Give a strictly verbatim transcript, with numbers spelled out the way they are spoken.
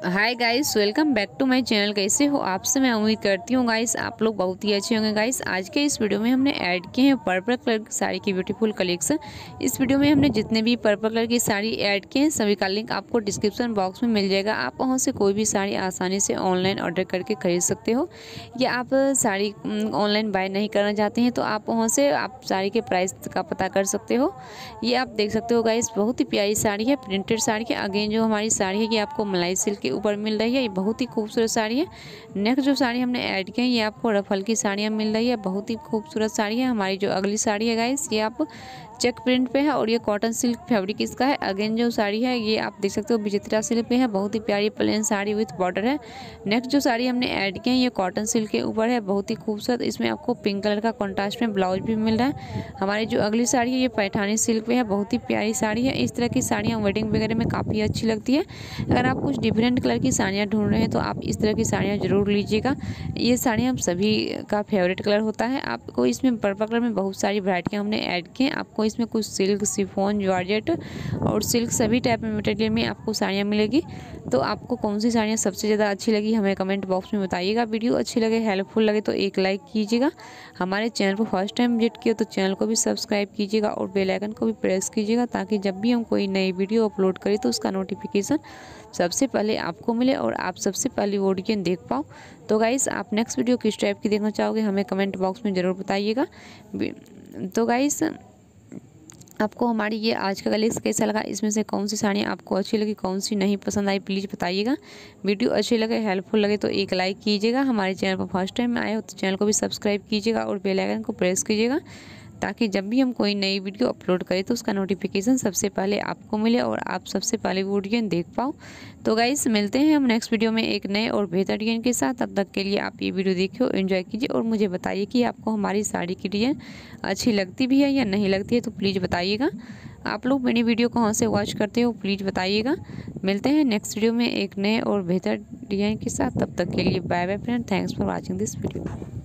Hi guys, welcome back to my channel. कैसे हो आप से? मैं उम्मीद करती हूँ गाइस आप लोग बहुत ही अच्छे होंगे। गाइस आज के इस वीडियो में हमने ऐड किए हैं पर्पल कलर की साड़ी की ब्यूटीफुल कलेक्शन। इस वीडियो में हमने जितने भी पर्पल कलर की साड़ी ऐड किए हैं सभी का लिंक आपको डिस्क्रिप्शन बॉक्स में मिल जाएगा। आप वहाँ से कोई भी साड़ी आसानी से ऑनलाइन ऑर्डर करके खरीद सकते हो, या आप साड़ी ऑनलाइन बाय नहीं करना चाहते हैं तो आप वहाँ से आप साड़ी के प्राइस का पता कर सकते हो। ये आप देख सकते हो गाइस, बहुत ही प्यारी साड़ी है, प्रिंटेड साड़ी है। अगेन जो हमारी साड़ी है ये आपको मलाई सिल्क के ऊपर मिल रही है। ये बहुत ही खूबसूरत साड़ी है। नेक्स्ट जो साड़ी हमने ऐड की है ये आपको रफल की साड़ियाँ मिल रही है, बहुत ही खूबसूरत साड़ी है। हमारी जो अगली साड़ी है गाइस ये आप चेक प्रिंट पे है और ये कॉटन सिल्क फैब्रिक इसका है। अगेन जो साड़ी है ये आप देख सकते हो विचित्रा सिल्क पे है, बहुत ही प्यारी प्लेन साड़ी विथ बॉर्डर है। नेक्स्ट जो साड़ी हमने ऐड की है ये कॉटन सिल्क के ऊपर है, बहुत ही खूबसूरत। इसमें आपको पिंक कलर का कॉन्ट्रास्ट में ब्लाउज भी मिल रहा है। हमारी जो अगली साड़ी है ये पैठानी सिल्क पे है, बहुत ही प्यारी साड़ी है। इस तरह की साड़ियाँ वेडिंग वगैरह में काफ़ी अच्छी लगती है। अगर आप कुछ डिफरेंट कलर की साड़ियाँ ढूंढ रहे हैं तो आप इस तरह की साड़ियाँ जरूर लीजिएगा। ये साड़ियाँ सभी का फेवरेट कलर होता है। आपको इसमें पर्पल कलर में बहुत सारी वैरायटियाँ हमने ऐड की हैं। आपको इसमें कुछ सिल्क, शिफॉन, जॉर्जेट और सिल्क सभी टाइप में मटेरियल में आपको साड़ियाँ मिलेगी। तो आपको कौन सी साड़ियाँ सबसे ज़्यादा अच्छी लगी हमें कमेंट बॉक्स में बताइएगा। वीडियो अच्छी लगे, हेल्पफुल लगे तो एक लाइक कीजिएगा। हमारे चैनल को फर्स्ट टाइम विजिट किया तो चैनल को भी सब्सक्राइब कीजिएगा और बेल आइकन को भी प्रेस कीजिएगा, ताकि जब भी हम कोई नई वीडियो अपलोड करें तो उसका नोटिफिकेशन सबसे पहले आपको मिले और आप सबसे पहले ऑडियो देख पाओ। तो गाइस आप नेक्स्ट वीडियो किस टाइप की देखना चाहोगे हमें कमेंट बॉक्स में ज़रूर बताइएगा। तो गाइस आपको हमारी ये आज का कलेक्शन कैसा लगा, इसमें से कौन सी साड़ियाँ आपको अच्छी लगी, कौन सी नहीं पसंद आई, प्लीज़ बताइएगा। वीडियो अच्छी लगे, हेल्पफुल लगे तो एक लाइक कीजिएगा। हमारे चैनल पर फर्स्ट टाइम में आए हो तो चैनल को भी सब्सक्राइब कीजिएगा और बेल आइकन को प्रेस कीजिएगा, ताकि जब भी हम कोई नई वीडियो अपलोड करें तो उसका नोटिफिकेशन सबसे पहले आपको मिले और आप सबसे पहले वीडियो देख पाओ। तो गाइस मिलते हैं हम नेक्स्ट वीडियो में एक नए और बेहतर डिजाइन के साथ। तब तक के लिए आप ये वीडियो देखिए, एंजॉय कीजिए और मुझे बताइए कि आपको हमारी साड़ी की डिजाइन अच्छी लगती भी है या नहीं लगती है, तो प्लीज़ बताइएगा। आप लोग मेरी वीडियो कहाँ से वॉच करते हो प्लीज़ बताइएगा। मिलते हैं नेक्स्ट वीडियो में एक नए और बेहतर डिजाइन के साथ। तब तक के लिए bye bye friend, thanks for watching this video.